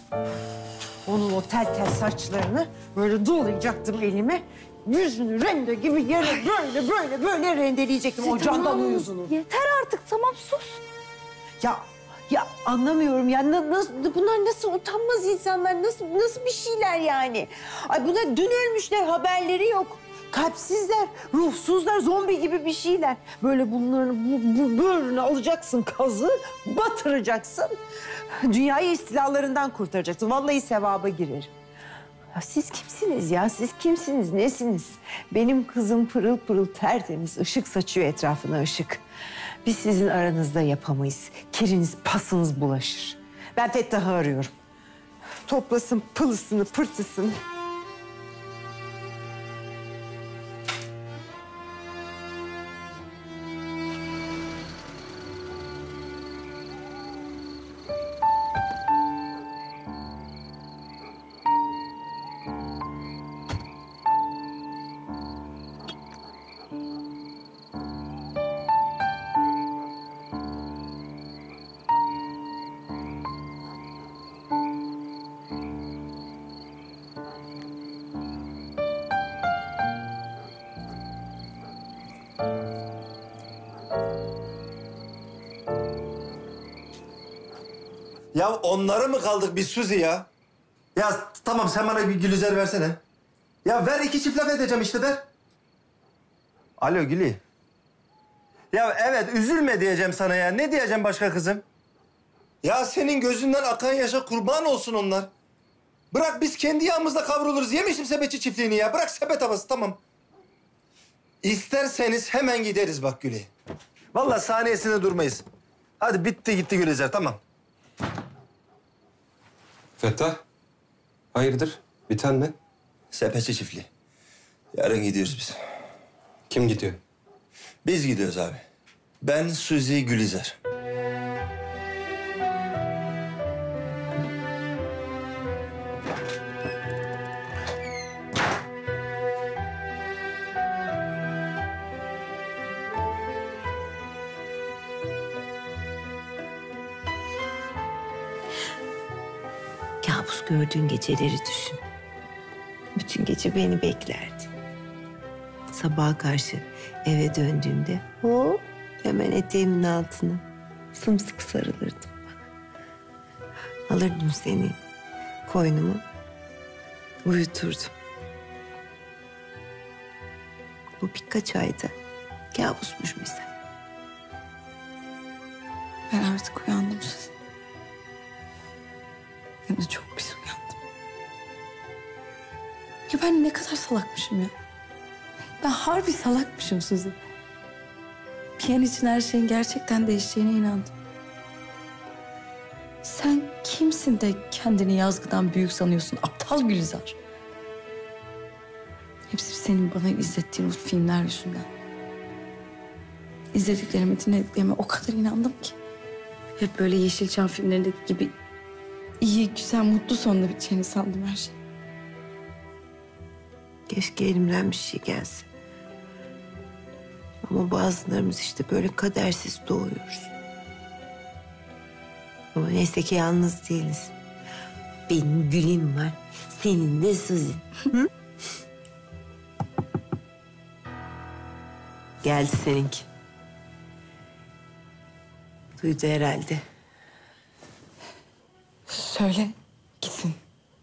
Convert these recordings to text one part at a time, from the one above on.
Onun o tel tel saçlarını böyle dolayacaktım elime. Yüzünü rende gibi yere böyle rendeleyecektim o candan uyuzunu. Yeter artık, tamam sus. Ya anlamıyorum ya. Bunlar nasıl utanmaz insanlar, nasıl bir şeyler yani? Ay bunlar dün ölmüşler, haberleri yok. Kalpsizler, ruhsuzlar, zombi gibi bir şeyler. Böyle bunların bu böğrünü alacaksın, kazı batıracaksın. Dünyayı istilalarından kurtaracaksın. Vallahi sevaba girer. Ya siz kimsiniz ya? Siz kimsiniz? Nesiniz? Benim kızım pırıl pırıl tertemiz, ışık saçıyor etrafına ışık. Biz sizin aranızda yapamayız. Kiriniz, pasınız bulaşır. Ben Fettah'ı arıyorum. Toplasın pılısını, pırtısını. Ya onlara mı kaldık biz Suzi ya? Ya tamam sen bana bir Gülizar versene. Ya ver, iki çift laf edeceğim işte, ver. Alo Gülü. Ya evet, üzülme diyeceğim sana ya. Ne diyeceğim başka kızım? Ya senin gözünden akan yaşa kurban olsun onlar. Bırak biz kendi yağımızla kavruluruz. Yemişim sepetçi çiftliğini ya. Bırak sepet havası, tamam. İsterseniz hemen gideriz bak Gülü. Vallahi saniyesinde durmayız. Hadi bitti gitti Gülizar, tamam. Fettah, hayırdır? Biten ne? Sepetçi çiftliği. Yarın gidiyoruz biz. Kim gidiyor? Biz gidiyoruz abi. Ben, Suzi, Gülizar. Kabus gördüğün geceleri düşün. Bütün gece beni beklerdi. Sabaha karşı eve döndüğümde hop hemen eteğimin altına sımsıkı sarılırdım bak. Alırdım seni koynuma, uyuturdum. Bu birkaç ayda kabusmuş misal. Ben artık uyandım siz. Hem de çok pis uyandım. Ya ben ne kadar salakmışım ya. Ben harbi salakmışım Suzi. Bir an için her şeyin gerçekten değişeceğine inandım. Sen kimsin de kendini yazgıdan büyük sanıyorsun aptal Gülizar? Hepsi senin bana izlettiğin o filmler yüzünden. İzlediklerime, dinlediklerime o kadar inandım ki. Hep böyle Yeşilçam filmlerindeki gibi iyi, güzel, mutlu sonla biteceğini sandım her şey. Keşke elimden bir şey gelse. Ama bazılarımız işte böyle kadersiz doğuyoruz. Ama neyse ki yalnız değiliz. Benim Gül'üm var, senin de Suzi. Geldi seninki. Duydu herhalde. Söyle, gitsin.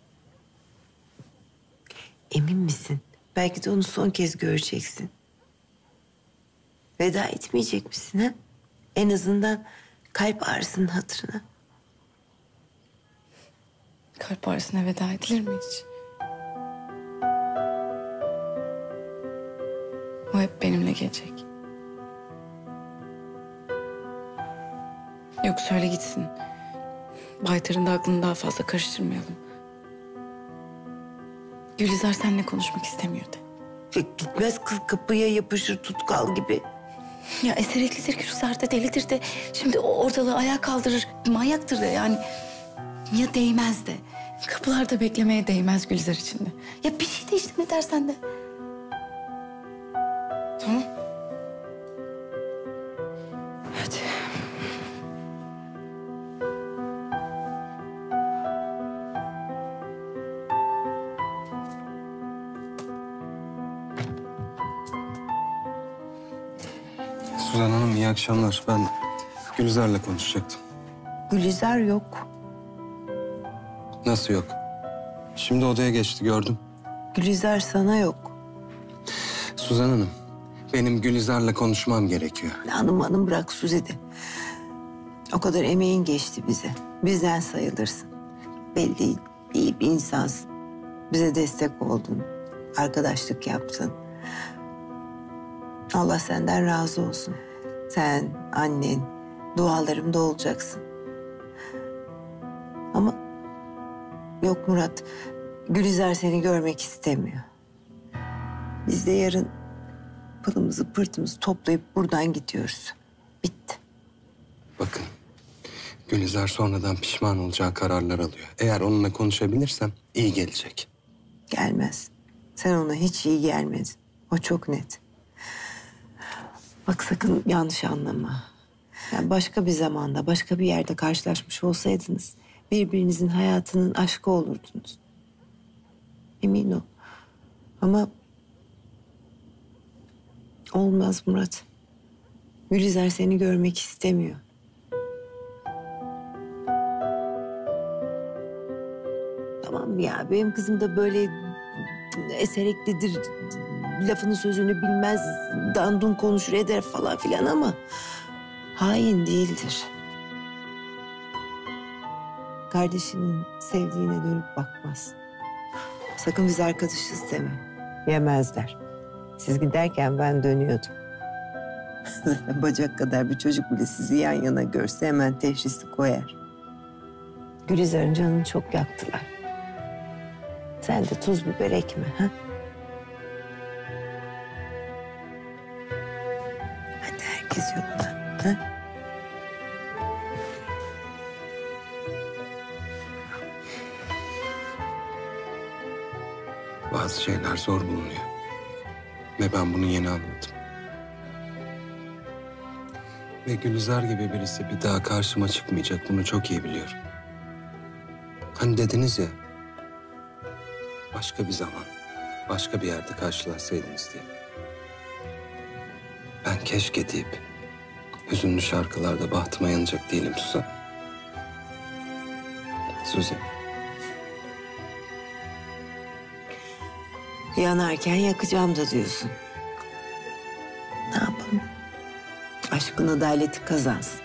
Emin misin? Belki de onu son kez göreceksin. Veda etmeyecek misin ha? En azından kalp ağrısının hatırına. Kalp ağrısına veda edilir mi hiç? O hep benimle gelecek. Yok söyle gitsin. Baytar'ın da aklını daha fazla karıştırmayalım. Gülizar seninle konuşmak istemiyor de. Gitmez kız, kapıya yapışır tutkal gibi. Ya esaretlidir Gülizar da, delidir de. Şimdi o ortalığı ayağa kaldırır. Manyaktır da yani. Ya değmez de. Kapılarda beklemeye değmez Gülizar için de. Ya bir şey de işte, ne dersen de. Tamam. Hadi. Suzan Hanım iyi akşamlar. Ben Gülizar'la konuşacaktım. Gülizar yok. Nasıl yok? Şimdi odaya geçti gördüm. Gülizar sana yok. Suzan Hanım, benim Gülizar'la konuşmam gerekiyor. Hanım bırak Suzi'de. O kadar emeğin geçti bize. Bizden sayılırsın. Belli iyi bir insansın. Bize destek oldun. Arkadaşlık yaptın. Allah senden razı olsun. Sen, annen, dualarımda olacaksın. Ama yok Murat, Gülizar seni görmek istemiyor. Biz de yarın pılımızı pırtımızı toplayıp buradan gidiyoruz. Bitti. Bakın, Gülizar sonradan pişman olacağı kararlar alıyor. Eğer onunla konuşabilirsem iyi gelecek. Gelmez. Sen ona hiç iyi gelmedin. O çok net. Bak sakın yanlış anlama. Yani başka bir zamanda, başka bir yerde karşılaşmış olsaydınız birbirinizin hayatının aşkı olurdunuz. Emin ol. Ama olmaz Murat. Gülizar seni görmek istemiyor. Tamam ya, benim kızım da böyle esereklidir, lafını sözünü bilmez, dandun konuşur eder falan filan ama hain değildir. Kardeşinin sevdiğine dönüp bakmaz. Sakın biz arkadaşız deme. Yemezler. Siz giderken ben dönüyordum. Bacak kadar bir çocuk bile sizi yan yana görse hemen teşhisi koyar. Gülizar'ın canını çok yaktılar. Sen de tuz biber ekme, ha? Hadi herkes yoluna, ha? Bazı şeyler zor bulunuyor. Ve ben bunu yeni anladım. Ve Gülizar gibi birisi bir daha karşıma çıkmayacak. Bunu çok iyi biliyorum. Hani dediniz ya, başka bir zaman, başka bir yerde karşılaşsaydınız diye. Ben keşke deyip hüzünlü şarkılarda bahtıma yanacak değilim Suzan. Suzi. Yanarken yakacağım da diyorsun. Ne yapalım? Aşkın adaleti kazansın.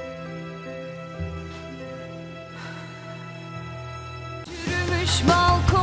Yürümüş balkon